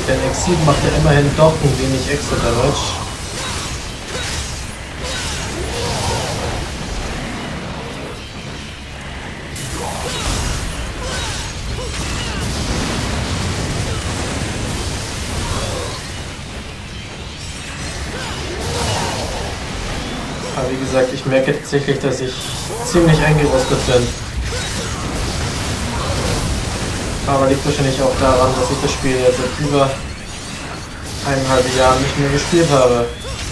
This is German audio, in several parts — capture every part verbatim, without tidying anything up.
Denn X sieben macht ja immerhin doch ein wenig extra Damage. Aber wie gesagt, ich merke tatsächlich, dass ich ziemlich eingerostet bin. Aber liegt wahrscheinlich auch daran, dass ich das Spiel jetzt seit über eineinhalb Jahren nicht mehr gespielt habe.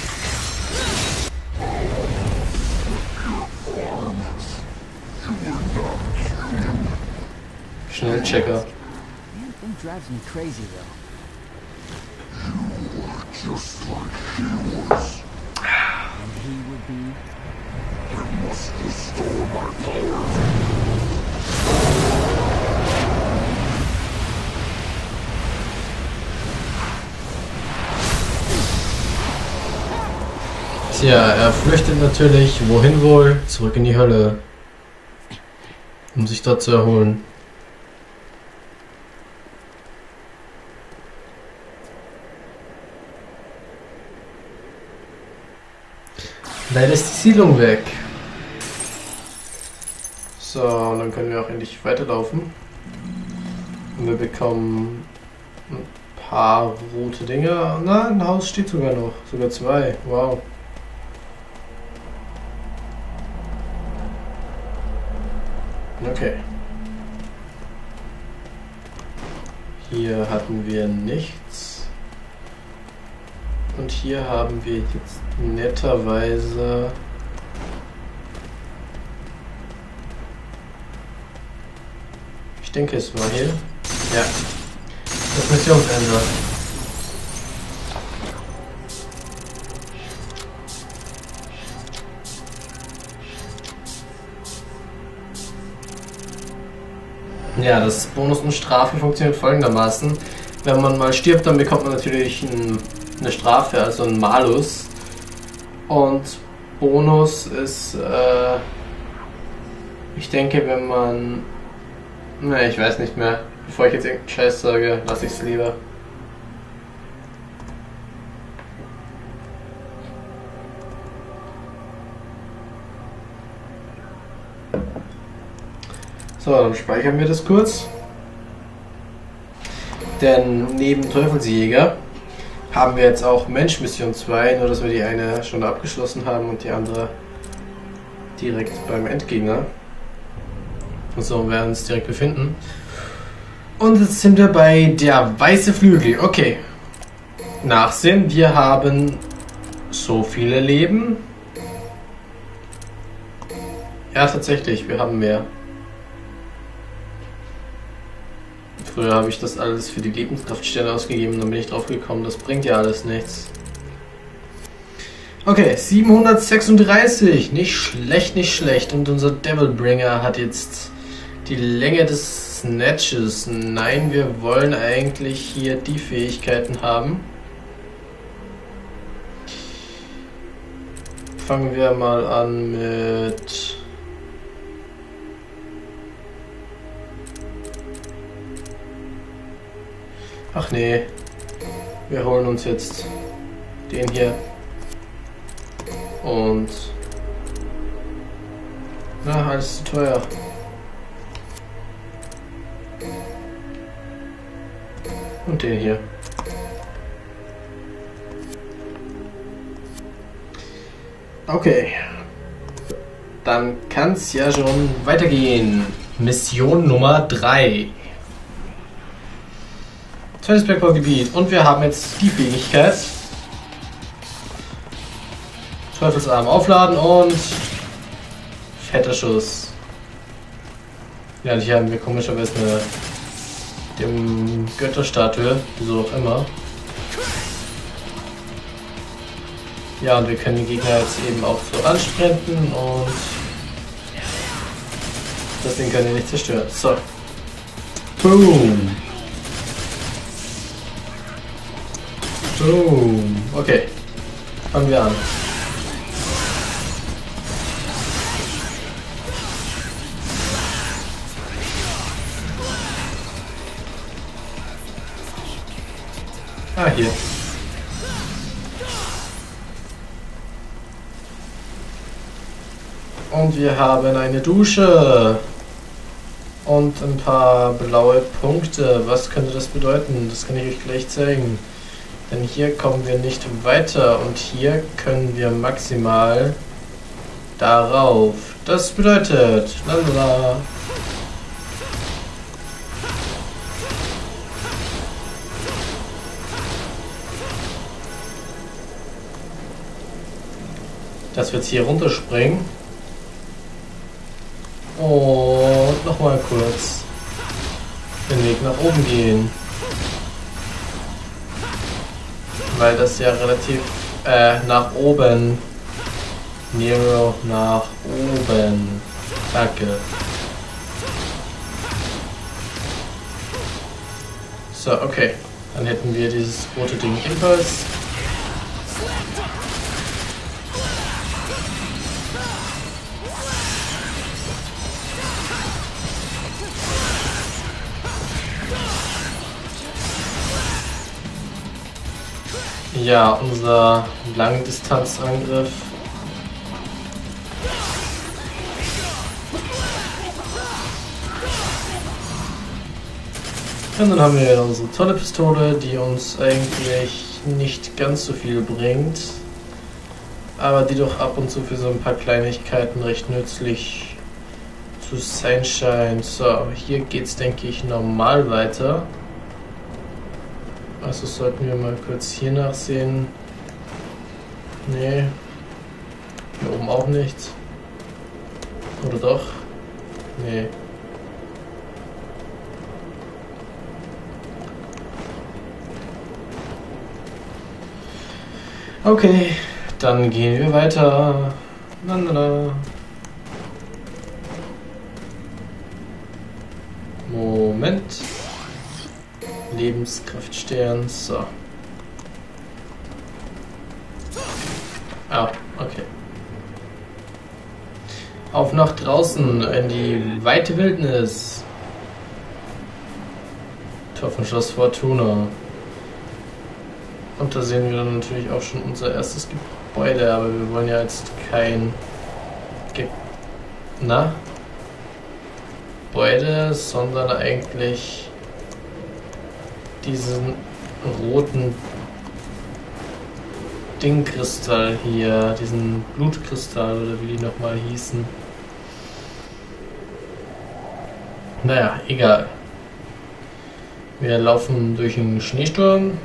Schnellchecker. Tja, er flüchtet natürlich, wohin wohl? Zurück in die Hölle, um sich dort zu erholen. Leider ist die Siedlung weg. So, und dann können wir auch endlich weiterlaufen. Und wir bekommen ein paar rote Dinge. Na, ein Haus steht sogar noch. Sogar zwei. Wow. Okay. Hier hatten wir nichts. Und hier haben wir jetzt netterweise ich denke es war hier. Ja. Das Missionsende. Ja, das Bonus und Strafe funktioniert folgendermaßen. Wenn man mal stirbt, dann bekommt man natürlich ein, eine Strafe, also ein Malus. Und Bonus ist, äh, ich denke, wenn man, ne, ich weiß nicht mehr. Bevor ich jetzt irgendeinen Scheiß sage, lasse ich es lieber. So, dann speichern wir das kurz. Denn neben Teufelsjäger haben wir jetzt auch Mensch Mission zwei, nur dass wir die eine schon abgeschlossen haben und die andere direkt beim Endgegner. Und so werden wir uns direkt befinden. Und jetzt sind wir bei der weiße Flügel. Okay. Nachsehen, wir haben so viele Leben. Ja, tatsächlich, wir haben mehr. Früher habe ich das alles für die Lebenskraftsterne ausgegeben und dann bin ich drauf gekommen, das bringt ja alles nichts. Okay, siebenhundertsechsunddreißig, nicht schlecht, nicht schlecht. Und unser Devilbringer hat jetzt die Länge des Snatches. Nein, wir wollen eigentlich hier die Fähigkeiten haben. Fangen wir mal an mit... Ach nee, wir holen uns jetzt den hier und na, alles zu teuer. Und den hier. Okay, dann kann es ja schon weitergehen. Mission Nummer drei. Zweites Bergbaugebiet und wir haben jetzt die Fähigkeit Teufelsarm aufladen und fetter Schuss. Ja, hier haben wir komischerweise eine dem Götterstatue, wieso auch immer. Ja, und wir können die Gegner jetzt eben auch so ansprinten und das Ding kann ja nicht zerstören. So. Boom. Boom. Okay. Fangen wir an. Ah, hier. Und wir haben eine Dusche. Und ein paar blaue Punkte. Was könnte das bedeuten? Das kann ich euch gleich zeigen. Denn hier kommen wir nicht weiter. Und hier können wir maximal darauf. Das bedeutet... Lalala. Dass wir jetzt hier runterspringen. Und nochmal kurz den Weg nach oben gehen. Weil das ja relativ äh, nach oben. Nero nach oben. Danke. So, okay. Dann hätten wir dieses rote Ding ebenfalls. Ja, unser Langdistanzangriff. Und dann haben wir unsere tolle Pistole, die uns eigentlich nicht ganz so viel bringt, aber die doch ab und zu für so ein paar Kleinigkeiten recht nützlich zu sein scheint. So, hier geht's, denke ich, normal weiter. Also sollten wir mal kurz hier nachsehen. Nee. Hier oben auch nichts. Oder doch? Nee. Okay, dann gehen wir weiter. Lalala. Moment. Lebenskraftstern, so. Ah, okay. Auf nach draußen in die weite Wildnis. Tor von Schloss Fortuna. Und da sehen wir dann natürlich auch schon unser erstes Gebäude, aber wir wollen ja jetzt kein Ge Na? Gebäude, sondern eigentlich diesen roten Dingkristall hier, diesen Blutkristall oder wie die nochmal hießen. Naja, egal. Wir laufen durch einen Schneesturm,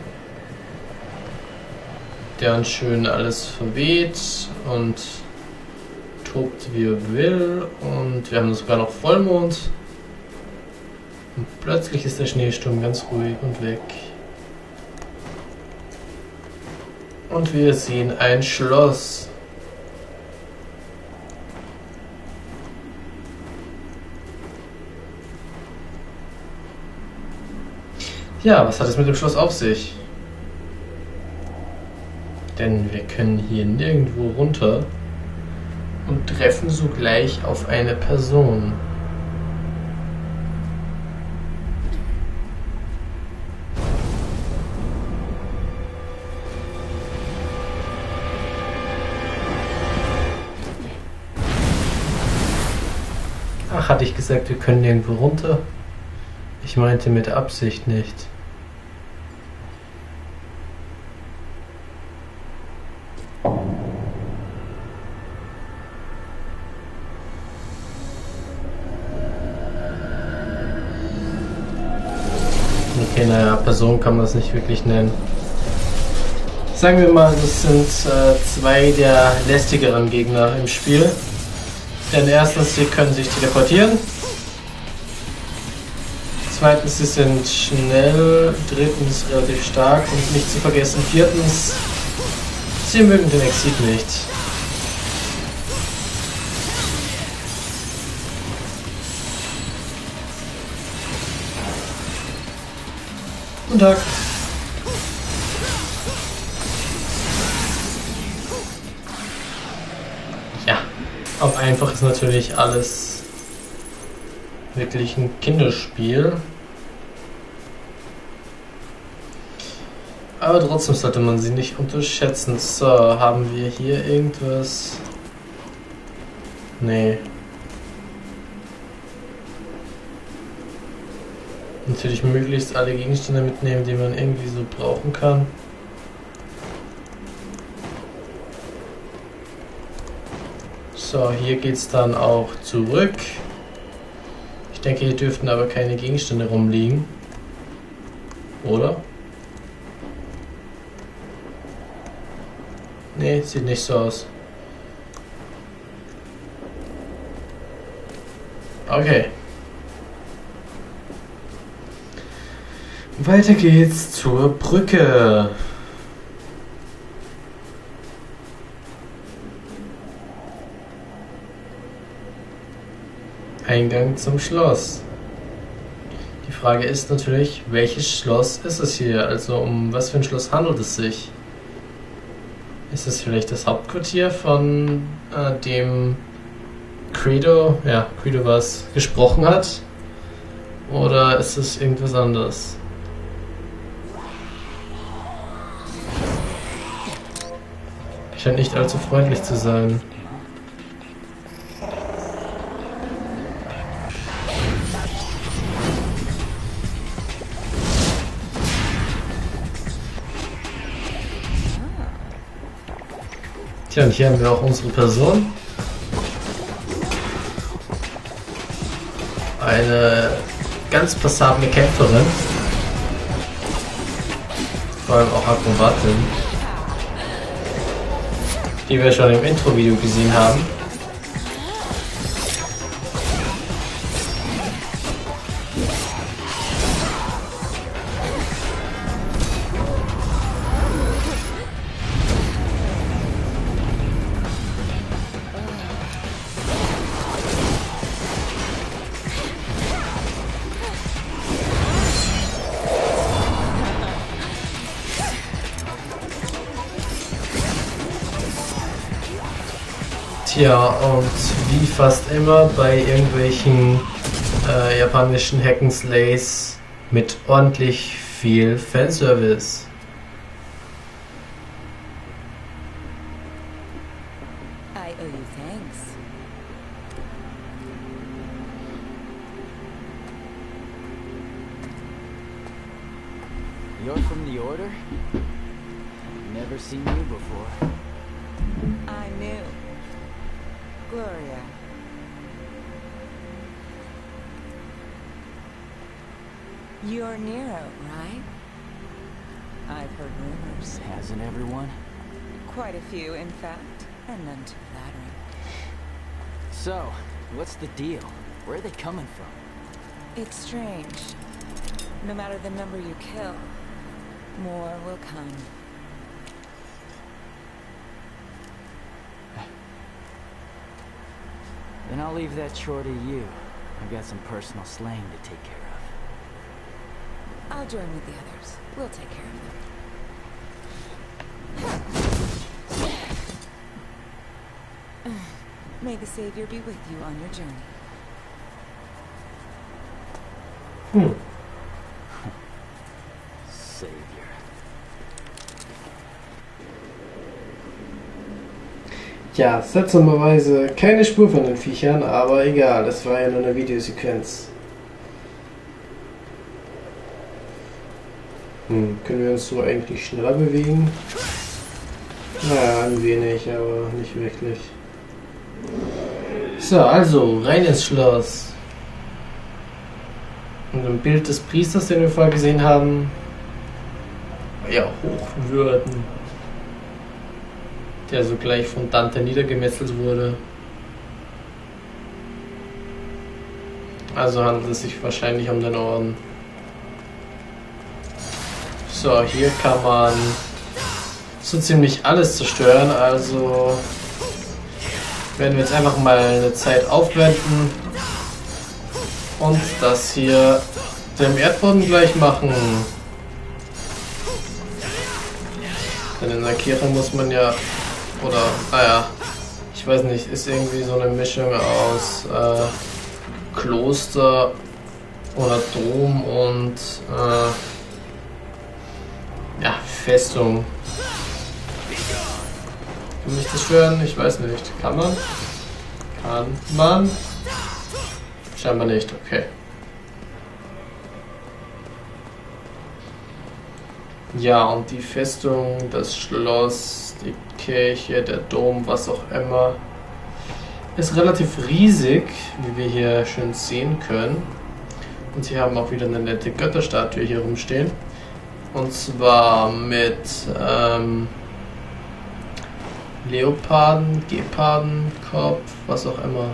der uns schön alles verweht und tobt wie er will, und wir haben sogar noch Vollmond. Und plötzlich ist der Schneesturm ganz ruhig und weg. Und wir sehen ein Schloss. Ja, was hat es mit dem Schloss auf sich? Denn wir können hier nirgendwo runter und treffen sogleich auf eine Person. Ach, hatte ich gesagt, wir können nirgendwo runter? Ich meinte mit Absicht nicht. Okay, naja, Person kann man das nicht wirklich nennen. Sagen wir mal, das sind äh, zwei der lästigeren Gegner im Spiel. Denn erstens, sie können sich teleportieren. Zweitens, sie sind schnell. Drittens, relativ stark. Und nicht zu vergessen, viertens, sie mögen den Exit nicht. Guten Tag. Ja, auf einfach ist natürlich alles wirklich ein Kinderspiel. Aber trotzdem sollte man sie nicht unterschätzen. So, haben wir hier irgendwas? Nee. Natürlich möglichst alle Gegenstände mitnehmen, die man irgendwie so brauchen kann. So, hier geht's dann auch zurück. Ich denke, hier dürften aber keine Gegenstände rumliegen. Oder? Nee, sieht nicht so aus. Okay. Weiter geht's zur Brücke. Eingang zum Schloss. Die Frage ist natürlich, welches Schloss ist es hier? Also um was für ein Schloss handelt es sich? Ist es vielleicht das Hauptquartier von äh, dem Credo, ja, Credo was gesprochen hat? Oder ist es irgendwas anderes? Scheint nicht allzu freundlich zu sein. Tja, und hier haben wir auch unsere Person. Eine ganz passable Kämpferin. Vor allem auch Akrobatin. Die wir schon im Intro-Video gesehen haben. Tja, und wie fast immer bei irgendwelchen äh, japanischen Hack'n'Slays mit ordentlich viel Fanservice. I owe you thanks. You're from the Order? I've never seen you before. I knew. Gloria. You're Nero, right? I've heard rumors. Hasn't everyone? Quite a few, in fact, and none too flattering. So, what's the deal? Where are they coming from? It's strange. No matter the number you kill, more will come. Then I'll leave that chore to you. I've got some personal slaying to take care of. I'll join with the others. We'll take care of them. May the Savior be with you on your journey. Hm. Savior. Ja, seltsamerweise keine Spur von den Viechern, aber egal, das war ja nur eine Videosequenz. Hm, können wir uns so eigentlich schneller bewegen? Naja, ein wenig, aber nicht wirklich. So, also, rein ins Schloss. Und ein Bild des Priesters, den wir vorher gesehen haben. Ja, Hochwürden. Der sogleich von Dante niedergemetzelt wurde. Also handelt es sich wahrscheinlich um den Orden. So, hier kann man so ziemlich alles zerstören, also werden wir jetzt einfach mal eine Zeit aufwenden und das hier dem Erdboden gleich machen. Denn in der Kirche muss man ja, oder naja, ich weiß nicht, ist irgendwie so eine Mischung aus äh, Kloster oder Dom und äh, ja, Festung. Kann mich das stören? Ich weiß nicht. Kann man? Kann man? Scheinbar nicht, okay. Ja, und die Festung, das Schloss, die Kirche, der Dom, was auch immer, ist relativ riesig, wie wir hier schön sehen können. Und sie haben auch wieder eine nette Götterstatue hier rumstehen. Und zwar mit ähm, Leoparden, Geparden, Kopf, was auch immer.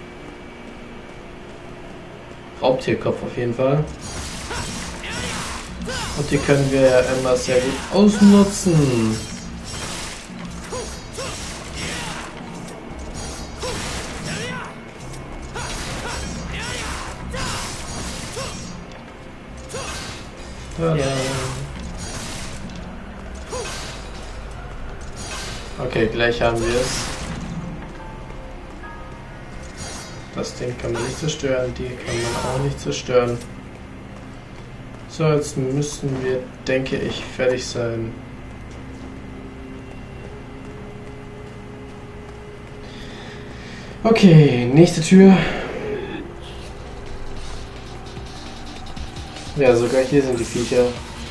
Raubtierkopf auf jeden Fall. Und die können wir ja immer sehr gut ausnutzen. Tada. Okay, gleich haben wir es. Das Ding kann man nicht zerstören, die kann man auch nicht zerstören. So, jetzt müssten wir, denke ich, fertig sein. Okay, nächste Tür. Ja, sogar hier sind die Viecher.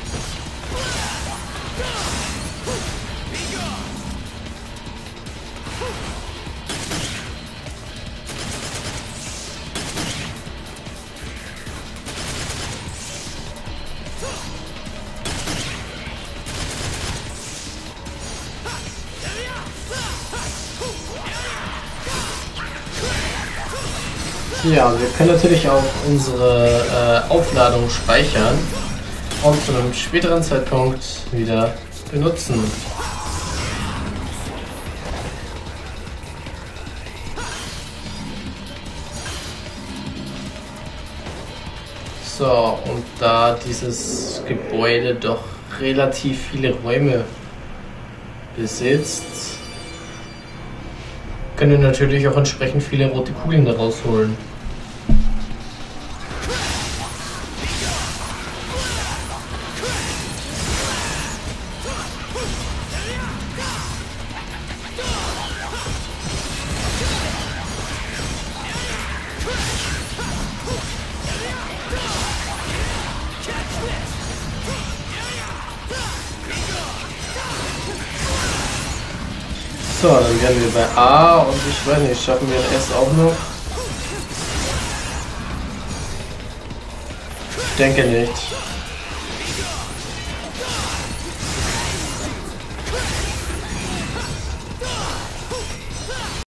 Ja, wir können natürlich auch unsere äh, Aufladung speichern und zu einem späteren Zeitpunkt wieder benutzen. So, und da dieses Gebäude doch relativ viele Räume besitzt, können wir natürlich auch entsprechend viele rote Kugeln daraus holen. So, dann wären wir bei A und ich weiß nicht, schaffen wir S auch noch? Ich denke nicht.